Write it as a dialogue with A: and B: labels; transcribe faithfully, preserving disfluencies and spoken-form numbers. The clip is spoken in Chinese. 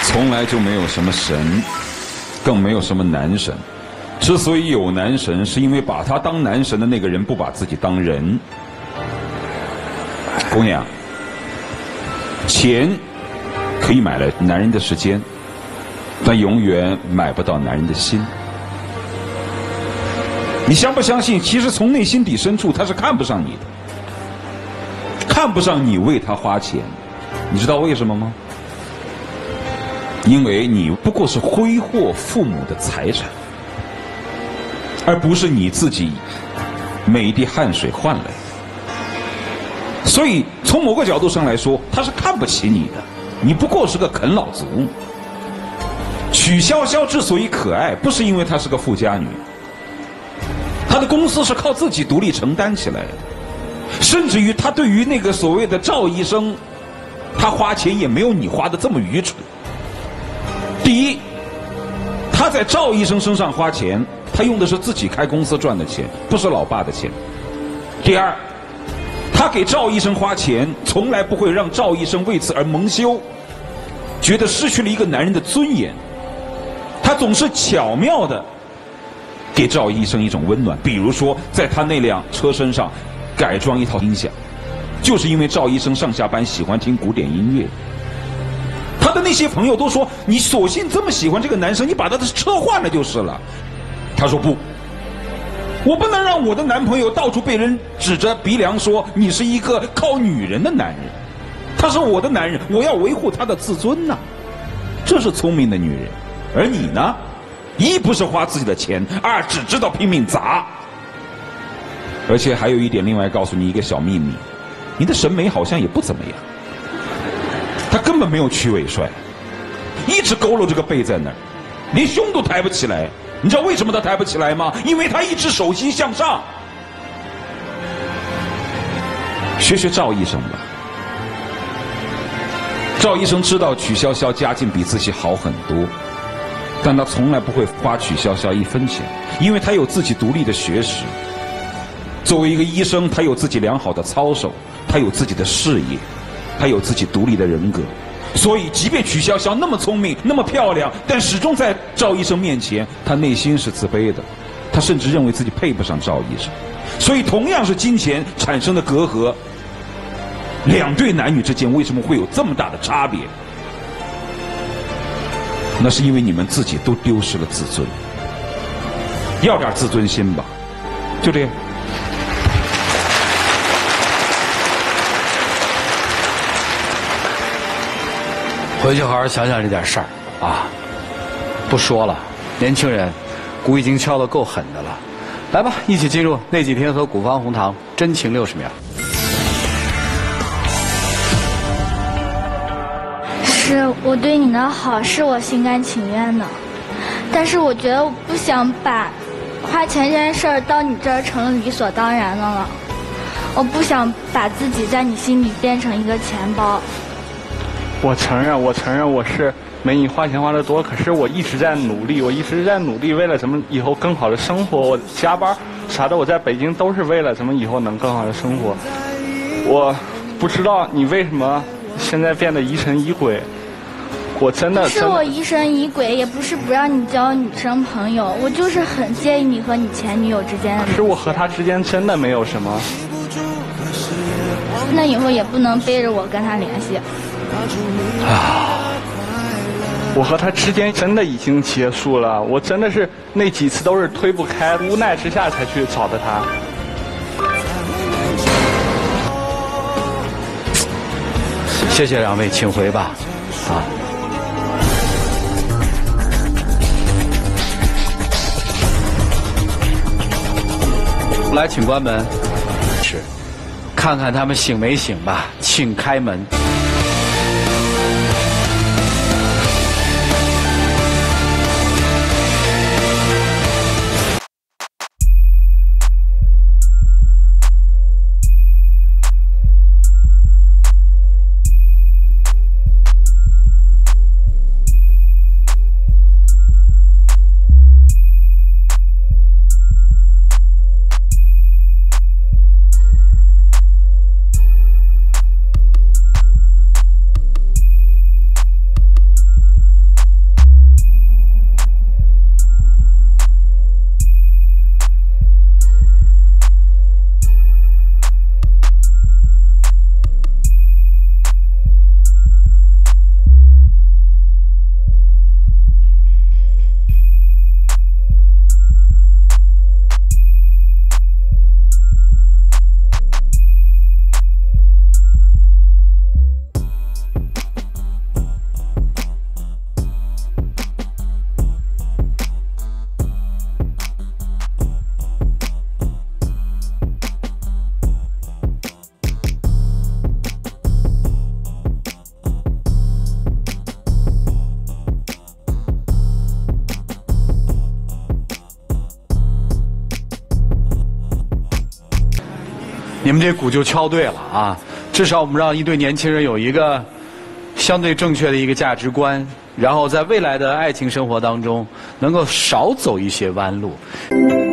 A: 从来就没有什么神，更没有什么男神。之所以有男神，是因为把他当男神的那个人不把自己当人。姑娘，钱可以买了男人的时间，但永远买不到男人的心。你相不相信？其实从内心底深处，他是看不上你的，看不上你为他花钱。你知道为什么吗？因为你不过是挥霍父母的财产，而不是你自己每一滴汗水换来的。所以从某个角度上来说，他是看不起你的，你不过是个啃老族。曲筱绡之所以可爱，不是因为她是个富家女，她的公司是靠自己独立承担起来的，甚至于她对于那个所谓的赵医生，她花钱也没有你花的这么愚蠢。第一，他在赵医生身上花钱，他用的是自己开公司赚的钱，不是老爸的钱。第二，他给赵医生花钱，从来不会让赵医生为此而蒙羞，觉得失去了一个男人的尊严。他总是巧妙的给赵医生一种温暖，比如说在他那辆车身上改装一套音响，就是因为赵医生上下班喜欢听古典音乐。他的那些朋友都说，你索性这么喜欢这个男生，你把他的车换了就是了。他说不，我不能让我的男朋友到处被人指着鼻梁说你是一个靠女人的男人。他是我的男人，我要维护他的自尊呐、啊。这是聪明的女人。而你呢，一不是花自己的钱，二只知道拼命砸。而且还有一点，另外告诉你一个小秘密，你的审美好像也不怎么样。他根本没有曲尾帅，一直佝偻着个背在那儿，连胸都抬不起来。你知道为什么他抬不起来吗？因为他一直手心向上。学学赵医生吧。赵医生知道曲筱绡家境比自己好很多，但他从来不会花曲筱绡一分钱，因为他有自己独立的学识。作为一个医生，他有自己良好的操守，他有自己的事业，他有自己独立的人格。所以即便曲筱绡那么聪明那么漂亮，但始终在赵医生面前他内心是自卑的，他甚至认为自己配不上赵医生。所以同样是金钱产生的隔阂，两对男女之间为什么会有这么大的差别？那是因为你们自己都丢失了自尊。要点自尊心吧，就这样。
B: 回去好好想想这点事儿啊！不说了，年轻人，鼓已经敲得够狠的了。来吧，一起进入那几天和古方红糖真情六十秒。
C: 是我对你的好，是我心甘情愿的，但是我觉得我不想把花钱这件事儿到你这儿成了理所当然的了。我不想把自己在你心里变成一个钱包。
D: 我承认，我承认我是没你花钱花的多，可是我一直在努力，我一直在努力，为了什么以后更好的生活。我加班啥的，我在北京都是为了什么以后能更好的生活。我不知道你为什么现在变得疑神疑鬼。我真的
C: 不是我疑神疑鬼，也不是不让你交女生朋友，我就是很介意你和你前女友之间的。
D: 可是我和她之间真的没有什么。
C: 那以后也不能背着我跟她联系。
D: 啊！我和他之间真的已经结束了，我真的是那几次都是推不开，无奈之下才去找的他。
B: 谢谢两位，请回吧。啊！来，请关门。是，看看他们醒没醒吧，请开门。 你们这鼓就敲对了啊！至少我们让一对年轻人有一个相对正确的一个价值观，然后在未来的爱情生活当中能够少走一些弯路。